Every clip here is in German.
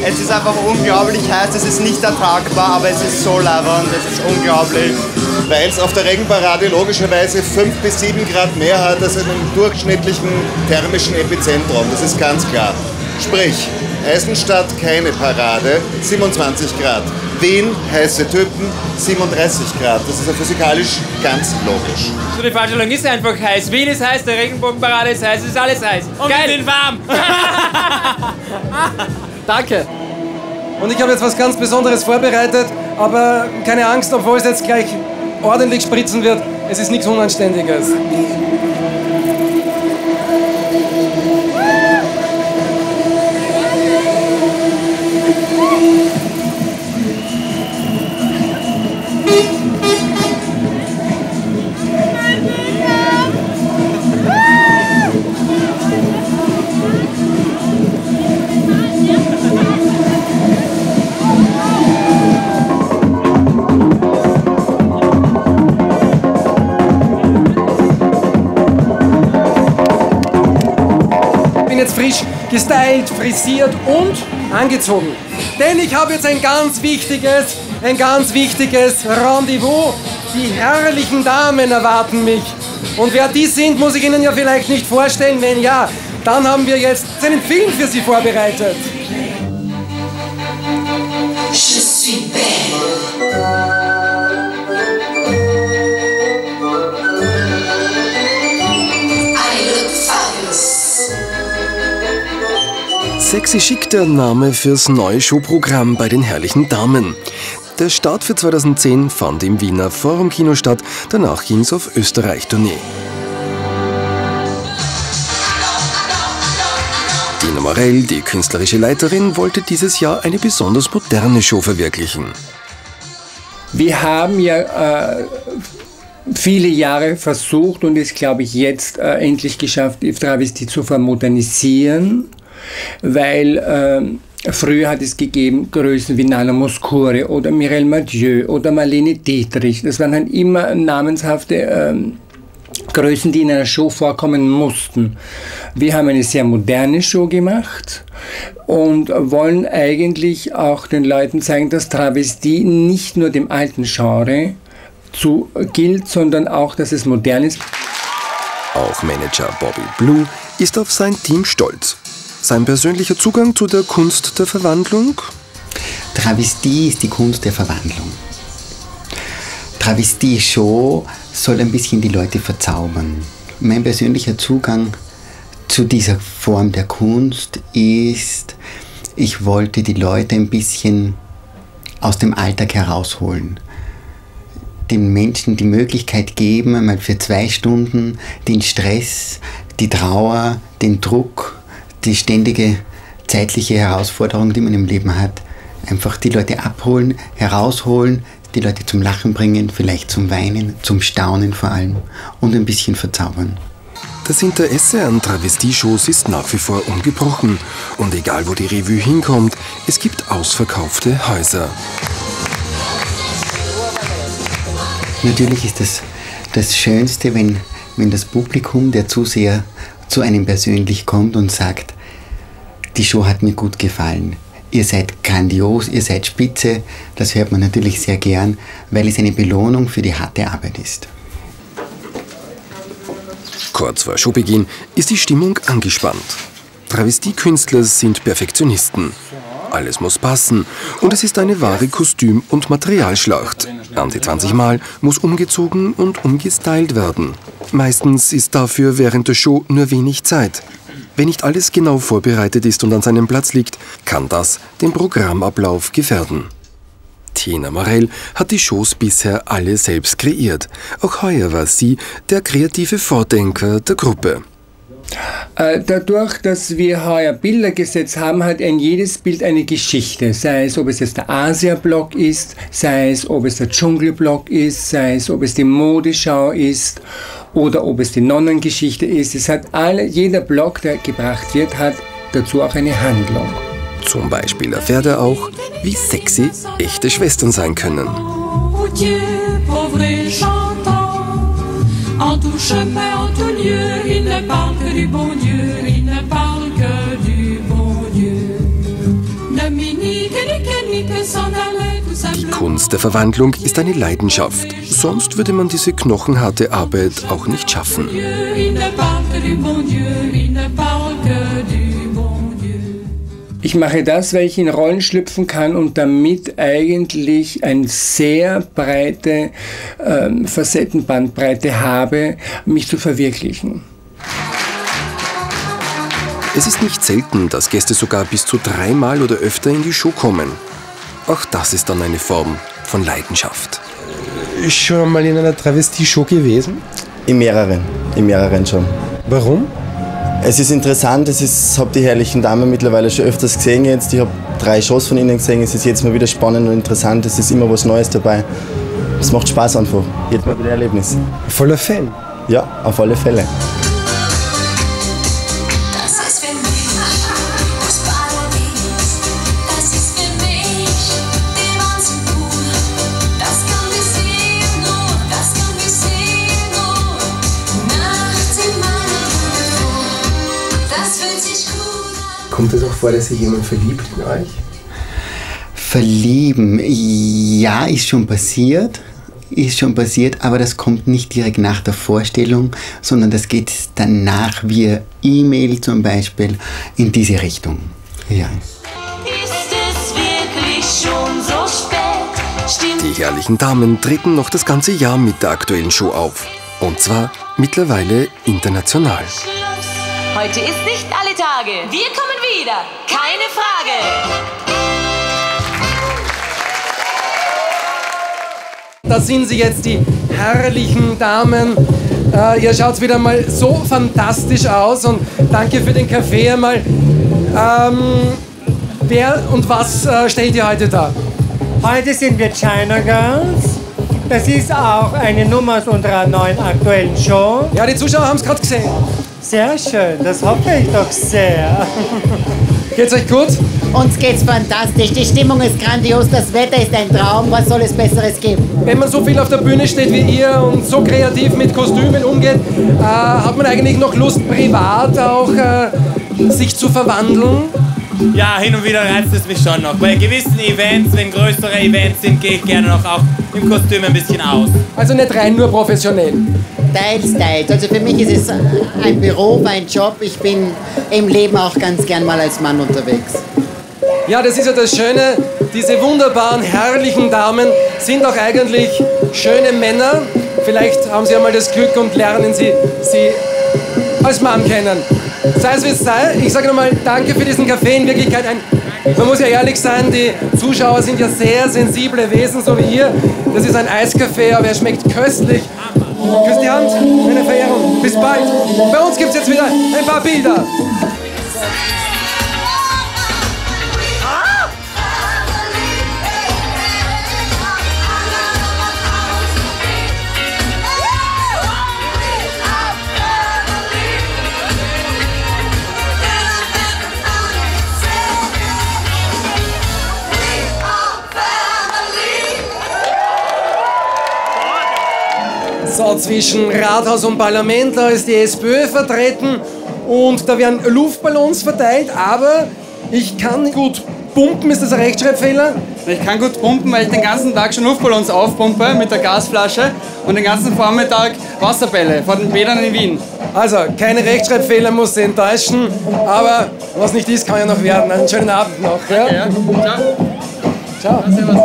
Es ist einfach unglaublich heiß, es ist nicht ertragbar, aber es ist so labernd, es ist unglaublich. Weil es auf der Regenparade logischerweise 5 bis 7 Grad mehr hat als in einem durchschnittlichen thermischen Epizentrum, das ist ganz klar. Sprich, Eisenstadt keine Parade, 27 Grad. Wien, heiße Typen, 37 Grad. Das ist ja physikalisch ganz logisch. So, die Vorstellung ist einfach heiß. Wien ist heiß, der Regenbogenparade ist heiß, es ist alles heiß. Und geil, wir sind warm. Danke. Und ich habe jetzt was ganz Besonderes vorbereitet, aber keine Angst, obwohl es jetzt gleich ordentlich spritzen wird, es ist nichts Unanständiges. Frisch gestylt, frisiert und angezogen. Denn ich habe jetzt ein ganz wichtiges Rendezvous. Die herrlichen Damen erwarten mich. Und wer die sind, muss ich Ihnen ja vielleicht nicht vorstellen. Wenn ja, dann haben wir jetzt einen Film für Sie vorbereitet. Je suis belle. Sexy Chic, der Name fürs neue Showprogramm bei den herrlichen Damen. Der Start für 2010 fand im Wiener Forum Kino statt, danach ging es auf Österreich-Tournee. Tina Morell, die künstlerische Leiterin, wollte dieses Jahr eine besonders moderne Show verwirklichen. Wir haben ja viele Jahre versucht und es, glaube ich, jetzt endlich geschafft, die Travestie zu vermodernisieren. Weil früher hat es gegeben Größen wie Nana Mouskouri oder Mireille Mathieu oder Marlene Dietrich. Das waren halt immer namenshafte Größen, die in einer Show vorkommen mussten. Wir haben eine sehr moderne Show gemacht und wollen eigentlich auch den Leuten zeigen, dass Travestie nicht nur dem alten Genre gilt, sondern auch, dass es modern ist. Auch Manager Bobby Blue ist auf sein Team stolz. Sein persönlicher Zugang zu der Kunst der Verwandlung? Travestie ist die Kunst der Verwandlung. Travestie-Show soll ein bisschen die Leute verzaubern. Mein persönlicher Zugang zu dieser Form der Kunst ist, ich wollte die Leute ein bisschen aus dem Alltag herausholen. Den Menschen die Möglichkeit geben, einmal für 2 Stunden den Stress, die Trauer, den Druck, die ständige zeitliche Herausforderung, die man im Leben hat, einfach die Leute abholen, herausholen, die Leute zum Lachen bringen, vielleicht zum Weinen, zum Staunen vor allem und ein bisschen verzaubern. Das Interesse an Travestie-Shows ist nach wie vor ungebrochen. Und egal wo die Revue hinkommt, es gibt ausverkaufte Häuser. Natürlich ist das Schönste, wenn das Publikum, der Zuseher, zu einem persönlich kommt und sagt, die Show hat mir gut gefallen. Ihr seid grandios, ihr seid spitze. Das hört man natürlich sehr gern, weil es eine Belohnung für die harte Arbeit ist. Kurz vor Showbeginn ist die Stimmung angespannt. Travestiekünstler sind Perfektionisten. Alles muss passen und es ist eine wahre Kostüm- und Materialschlacht. An die 20 Mal muss umgezogen und umgestylt werden. Meistens ist dafür während der Show nur wenig Zeit. Wenn nicht alles genau vorbereitet ist und an seinem Platz liegt, kann das den Programmablauf gefährden. Tina Morell hat die Shows bisher alle selbst kreiert. Auch heuer war sie der kreative Vordenker der Gruppe. Dadurch, dass wir heuer Bilder gesetzt haben, hat jedes Bild eine Geschichte. Sei es, ob es jetzt der Asia-Block ist, sei es, ob es der Dschungelblock ist, sei es, ob es die Modeschau ist oder ob es die Nonnengeschichte ist. Es hat jeder Block, der gebracht wird, hat dazu auch eine Handlung. Zum Beispiel erfährt er auch, wie sexy echte Schwestern sein können. En tout chemin, en tout lieu, il ne parle que du bon Dieu, il ne parle que du bon Dieu. Ne Die Kunst der Verwandlung ist eine Leidenschaft. Sonst würde man diese knochenharte Arbeit auch nicht schaffen. Ich mache das, weil ich in Rollen schlüpfen kann und damit eigentlich eine sehr breite Facettenbandbreite habe, mich zu verwirklichen. Es ist nicht selten, dass Gäste sogar bis zu 3-mal oder öfter in die Show kommen. Auch das ist dann eine Form von Leidenschaft. Schon mal in einer Travestie-Show gewesen? In mehreren schon. Warum? Es ist interessant, ich habe die herrlichen Damen mittlerweile schon öfters gesehen jetzt. Ich habe 3 Shows von ihnen gesehen, es ist jetzt mal wieder spannend und interessant, es ist immer was Neues dabei. Es macht Spaß einfach, jedes Mal wieder Erlebnis. Voller Fan? Ja, auf alle Fälle. Kommt es auch vor, dass sich jemand verliebt in euch? Verlieben, ja, ist schon passiert, aber das kommt nicht direkt nach der Vorstellung, sondern das geht danach via E-Mail zum Beispiel in diese Richtung. Ja. Ist es wirklich schon so spät? Die herrlichen Damen treten noch das ganze Jahr mit der aktuellen Show auf. Und zwar mittlerweile international. Heute ist nicht alle Tage. Wir kommen wieder. Keine Frage. Da sind sie jetzt, die herrlichen Damen. Ihr schaut wieder mal so fantastisch aus und danke für den Kaffee einmal. Wer und was stellt ihr heute da? Heute sind wir China Girls. Das ist auch eine Nummer aus unserer neuen aktuellen Show. Ja, die Zuschauer haben es gerade gesehen. Sehr schön, das hoffe ich doch sehr. Geht's euch gut? Uns geht's fantastisch, die Stimmung ist grandios, das Wetter ist ein Traum, was soll es Besseres geben? Wenn man so viel auf der Bühne steht wie ihr und so kreativ mit Kostümen umgeht, hat man eigentlich noch Lust, privat auch sich zu verwandeln? Ja, hin und wieder reizt es mich schon noch. Bei gewissen Events, wenn größere Events sind, gehe ich gerne noch auch im Kostüm ein bisschen aus. Also nicht rein nur professionell? Teils. Also für mich ist es ein Beruf, ein Job. Ich bin im Leben auch ganz gern mal als Mann unterwegs. Ja, das ist ja das Schöne. Diese wunderbaren, herrlichen Damen sind auch eigentlich schöne Männer. Vielleicht haben sie ja mal das Glück und lernen sie als Mann kennen. Sei es wie es sei, ich sage nochmal danke für diesen Kaffee. In Wirklichkeit, man muss ja ehrlich sein, die Zuschauer sind ja sehr sensible Wesen, so wie ihr. Das ist ein Eiskaffee, aber er schmeckt köstlich. Küss die Hand, meine Verehrung. Bis bald. Bei uns gibt es jetzt wieder ein paar Bilder. So, zwischen Rathaus und Parlament, da ist die SPÖ vertreten und da werden Luftballons verteilt, aber ich kann gut pumpen. Ist das ein Rechtschreibfehler? Ich kann gut pumpen, weil ich den ganzen Tag schon Luftballons aufpumpe mit der Gasflasche und den ganzen Vormittag Wasserbälle vor den Bädern in Wien. Also, keine Rechtschreibfehler, muss Sie enttäuschen, aber was nicht ist, kann ja noch werden. Einen schönen Abend noch. Ja? Okay, ja. Ciao. Ciao. Ja, servus.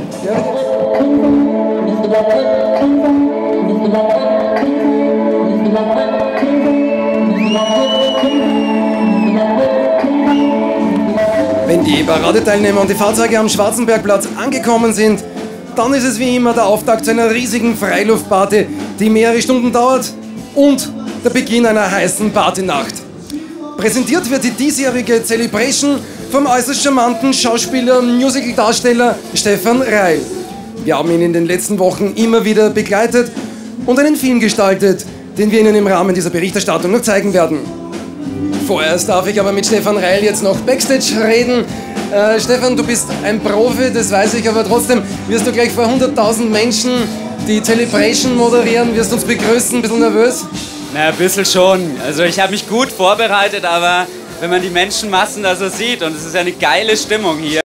Wenn die Paradeteilnehmer und die Fahrzeuge am Schwarzenbergplatz angekommen sind, dann ist es wie immer der Auftakt zu einer riesigen Freiluftparty, die mehrere Stunden dauert und der Beginn einer heißen Partynacht. Präsentiert wird die diesjährige Celebration vom äußerst charmanten Schauspieler und Musicaldarsteller Stefan Reil. Wir haben ihn in den letzten Wochen immer wieder begleitet und einen Film gestaltet, den wir Ihnen im Rahmen dieser Berichterstattung noch zeigen werden. Vorerst darf ich aber mit Stefan Reil jetzt noch Backstage reden. Stefan, du bist ein Profi, das weiß ich, aber trotzdem wirst du gleich vor 100.000 Menschen die Celebration moderieren, wirst uns begrüßen, ein bisschen nervös? Na, ein bisschen schon. Also ich habe mich gut vorbereitet, aber wenn man die Menschenmassen da so sieht. Und es ist ja eine geile Stimmung hier.